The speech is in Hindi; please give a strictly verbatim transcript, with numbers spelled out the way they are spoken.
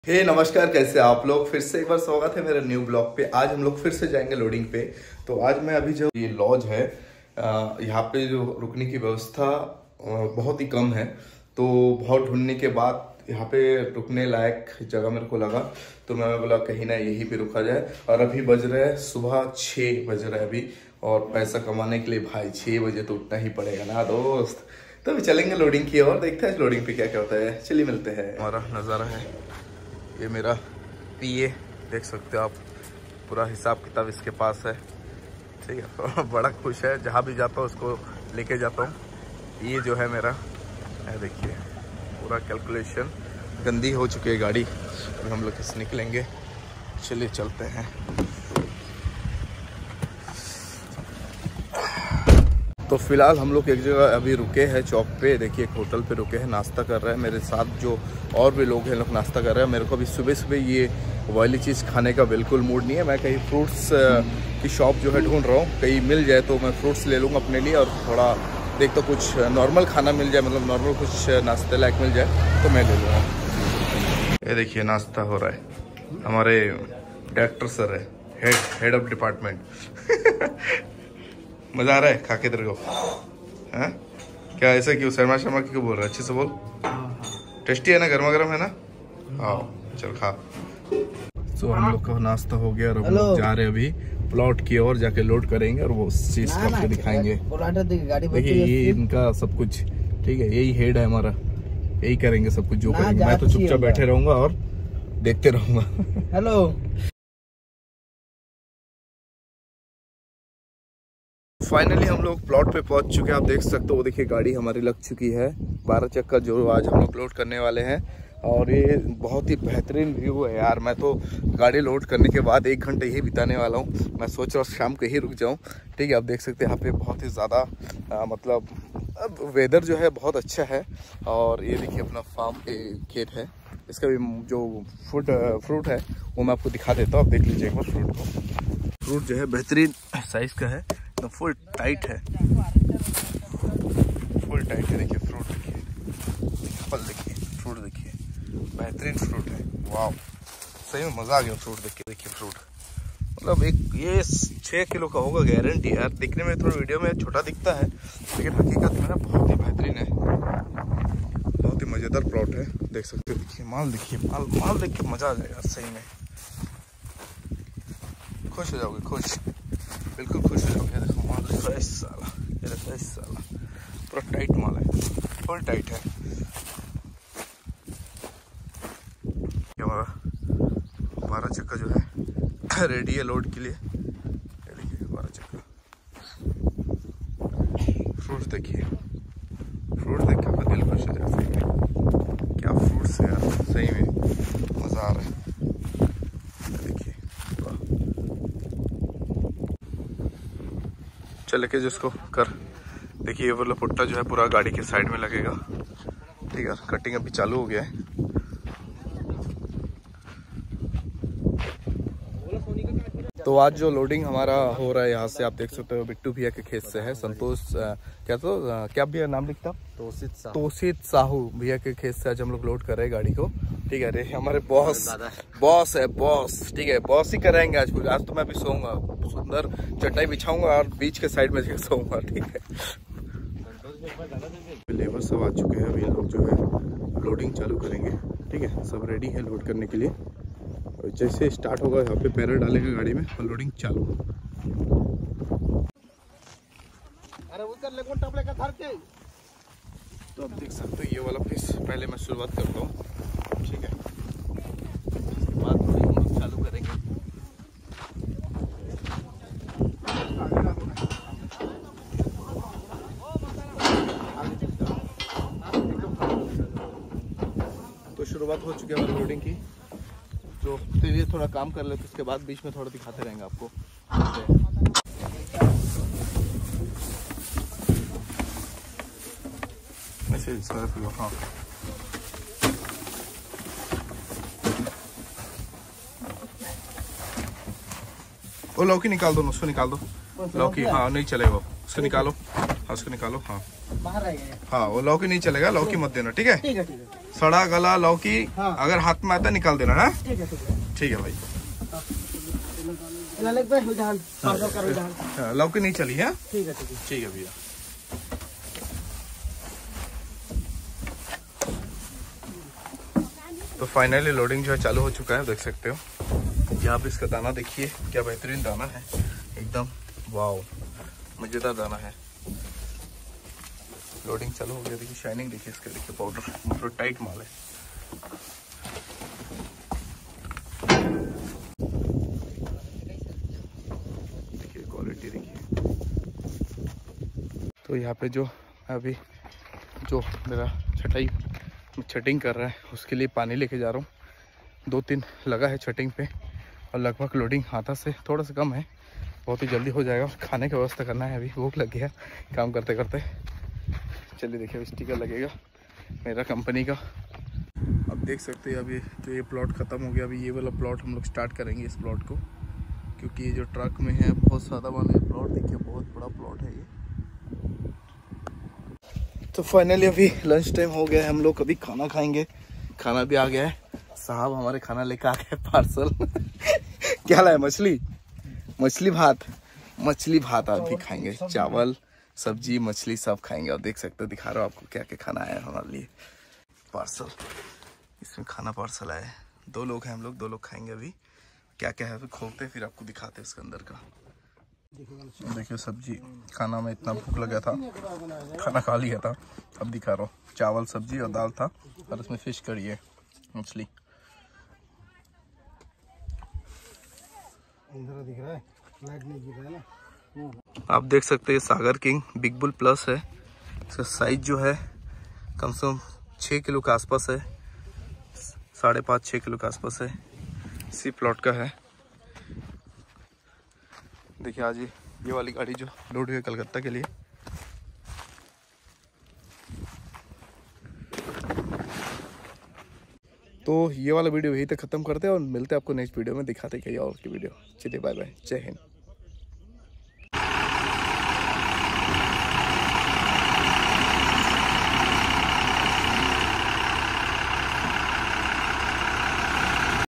हे hey, नमस्कार। कैसे आप लोग? फिर से एक बार स्वागत है मेरे न्यू ब्लॉग पे। आज हम लोग फिर से जाएंगे लोडिंग पे। तो आज मैं अभी जो ये लॉज है यहाँ पे जो रुकने की व्यवस्था बहुत ही कम है, तो बहुत ढूंढने के बाद यहाँ पे रुकने लायक जगह मेरे को लगा, तो मैं बोला कहीं ना यहीं पे रुका जाए। और अभी बज रहे हैं सुबह छः बज रहे हैं अभी, और पैसा कमाने के लिए भाई छः बजे तो उठना ही पड़ेगा ना दोस्त। तो अभी चलेंगे लोडिंग की और देखते हैं लोडिंग पे क्या क्या होता है। चलिए मिलते हैं। हमारा नज़ारा है ये, मेरा पीए देख सकते हो आप, पूरा हिसाब किताब इसके पास है, ठीक है। बड़ा खुश है, जहाँ भी जाता हूँ उसको लेके जाता हूँ। ये जो है मेरा है, देखिए पूरा कैलकुलेशन। गंदी हो चुकी है गाड़ी, अभी हम लोग इससे निकलेंगे। चलिए चलते हैं। तो फिलहाल हम लोग एक जगह अभी रुके हैं चौक पे, देखिए एक होटल पे रुके हैं, नाश्ता कर रहे हैं। मेरे साथ जो और भी लोग हैं लोग नाश्ता कर रहे हैं। मेरे को अभी सुबह सुबह ये वाली चीज़ खाने का बिल्कुल मूड नहीं है। मैं कहीं फ्रूट्स की शॉप जो है ढूंढ रहा हूँ, कहीं मिल जाए तो मैं फ्रूट्स ले लूँगा अपने लिए, और थोड़ा देख तो कुछ नॉर्मल खाना मिल जाए, मतलब नॉर्मल कुछ नाश्ते लायक मिल जाए तो मैं ले लूँगा। ये देखिए नाश्ता हो रहा है, हमारे डायरेक्टर सर है, हेड हेड ऑफ डिपार्टमेंट। मजा आ रहा है खा के तेरे को? हाँ क्या ऐसा क्यों? शर्मा शर्मा क्यों बोल रहा है? अच्छे से बोल। टेस्टी है ना, गर्मा गर्म है ना? हाँ चल खा। तो हम लोग का नाश्ता हो गया और हम लोग जा रहे हैं अभी प्लॉट की ओर, जाके लोड करेंगे और वो चीज को आपको दिखाएंगे। देखिए ये इनका सब कुछ, ठीक है, यही हेड है हमारा, यही करेंगे सब कुछ जो करेंगे। मैं तो चुपचाप बैठे रहूंगा और देखते रहूंगा। हेलो। फाइनली हम लोग प्लॉट पे पहुंच चुके हैं, आप देख सकते हो। वो देखिए गाड़ी हमारी लग चुकी है, बारह चक्का जो आज हम लोग लोड करने वाले हैं। और ये बहुत ही बेहतरीन व्यू है यार। मैं तो गाड़ी लोड करने के बाद एक घंटे यही बिताने वाला हूँ। मैं सोच रहा हूँ शाम को ही रुक जाऊँ, ठीक है। आप देख सकते हैं यहाँ पे बहुत ही ज़्यादा मतलब अब वेदर जो है बहुत अच्छा है। और ये देखिए अपना फार्म खेत है, इसका भी जो फ्रूट फ्रूट है वो मैं आपको दिखा देता हूँ। आप देख लीजिए एक बार फ्रूट को। फ्रूट जो है बेहतरीन साइज़ का है, तो फुल टाइट है, फुल टाइट है। देखिए फ्रूट, देखिए फल, देखिए फ्रूट, देखिए बेहतरीन फ्रूट है। वाह सही में मज़ा आ गया फ्रूट देख के। देखिए फ्रूट मतलब एक ये छः किलो का होगा गारंटी यार। दिखने में थोड़ा वीडियो में छोटा दिखता है, लेकिन हकीकत में ना बहुत ही बेहतरीन है, बहुत ही मज़ेदार प्लॉट है। देख सकते हो, देखिए माल, देखिए माल माल देख के मज़ा आ जाएगा सही में। खुश हो जाओगे, खुश, बिल्कुल खुश हो जाओगे। देखो माल फ्रेश साला, ये फ्रेश साला, पूरा टाइट माल है, फुल टाइट है। हमारा बारह चक्का जो है रेडी है लोड के लिए। ये देखिए बारह चक्का फ्रूट्स, देखिए फ्रूट देख के आपका दिल खुश हो जाए सही में। क्या फ्रूट्स है यार, सही में मज़ा आ रहा है। देखिए चल के जिसको कर, देखिए ये वाला पुट्टा जो है पूरा गाड़ी के साइड में लगेगा, ठीक है। कटिंग अभी चालू हो गया है। तो आज जो लोडिंग हमारा हो रहा है यहाँ से आप देख सकते हो, बिट्टू भैया के खेत से है। संतोष आ, क्या तो आ, क्या भैया नाम लिखता? तोसित साहू। तोसित साहू भैया के खेत से आज हम लोग लोड कर रहे हैं गाड़ी को, ठीक है। अरे हमारे बॉस बॉस है, बॉस, ठीक है, बॉस ही कराएंगे आज कुछ। आज तो मैं भी सोऊंगा, सुंदर चटाई बिछाऊंगा और बीच के साइड में सोऊंगा, ठीक है। लेबर सब आ चुके हैं, अभी लोग जो है लोडिंग चालू करेंगे, ठीक है। सब रेडी है लोड करने के लिए। और जैसे स्टार्ट होगा यहाँ पे पैरल डालेंगे गाड़ी में और लोडिंग चालू। अरे उधर ले कौन टपले का धर के। तो आप देख सकते हो ये वाला पीस पहले मैं शुरुआत करता हूँ, ठीक है, उसके बाद हम लोग चालू करेंगे। तो शुरुआत हो चुकी है हमारी लोडिंग की। तो ये थोड़ा काम कर लेते, उसके बाद बीच में थोड़ा दिखाते रहेंगे आपको। ऐसे हाँ वो लौकी निकाल दो, उसको निकाल दो लौकी। हाँ नहीं चलेगा, उसको निकालो, हाँ उसको निकालो। हाँ बाहर रहेगा। हाँ वो लौकी नहीं चलेगा, लौकी मत देना, ठीक है। ठीक है ठीक है। सड़ा गला लौकी हाँ। अगर हाथ में आता निकाल देना है। ठीक है ठीक है ठीक है भाई। लग पे उधान ऑर्डर कर उधान। हाँ, लौकी नहीं चली है। ठीक है ठीक है ठीक है भैया। तो फाइनली लोडिंग जो है चालू हो चुका है, देख सकते हो। यहाँ पे इसका दाना देखिए, क्या बेहतरीन दाना है, एकदम वाव, मजेदार दाना है। लोडिंग चालू हो गया, देखिए शाइनिंग देखिए इसका, देखिए पाउडर मतलब टाइट माल है। देखिए क्वालिटी देखिए। तो यहाँ पे जो अभी जो मेरा छटाई छटिंग कर रहा है उसके लिए पानी लेके जा रहा हूँ। दो तीन लगा है छटिंग पे और लगभग लोडिंग हाथा से थोड़ा सा कम है, बहुत ही जल्दी हो जाएगा। खाने की व्यवस्था करना है, अभी भूख लग गया काम करते करते। चलिए देखिए स्टिकर लगेगा मेरा कंपनी का। अब देख सकते हैं अभी जो ये प्लॉट ख़त्म हो गया, अभी ये वाला प्लॉट हम लोग स्टार्ट करेंगे इस प्लॉट को, क्योंकि ये जो ट्रक में है बहुत ज़्यादा वाला ये प्लॉट देखिए, बहुत बड़ा प्लॉट है ये। तो फाइनली अभी लंच टाइम हो गया है, हम लोग अभी खाना खाएंगे। खाना भी आ गया है, साहब हमारे खाना लेकर आ गए पार्सल। क्या लाए? मछली मछली भात मछली भात आप भी खाएंगे, चावल सब्जी मछली सब खाएंगे। और देख सकते हो, दिखा रहा हूँ आपको क्या क्या खाना आया है हमारे लिए। पार्सल, इसमें खाना पार्सल आया है। दो लोग हैं हम लोग, दो लोग खाएंगे। अभी क्या क्या है तो खोलते फिर आपको दिखाते हैं इसके अंदर का। देखिए सब्जी, खाना में इतना भूख लगा था, खाना खा लिया था, अब दिखा रहा हूँ। चावल सब्जी और दाल था, और इसमें फिश करी है, मछली। दिख रहा है, लाइट नहीं गिर रहा है ना। आप देख सकते हैं Sagar king big bull plus है। इसका साइज जो है कम से कम छः किलो के आसपास है, साढ़े पाँच छः किलो के आसपास है। इसी प्लॉट का है। देखिए आज ये वाली गाड़ी जो लोड हुई है कलकत्ता के लिए। तो ये वाला वीडियो यहीं तक खत्म करते हैं और मिलते हैं आपको नेक्स्ट वीडियो में, दिखाते कहीं और की वीडियो। चलिए बाय बाय, जय हिंद।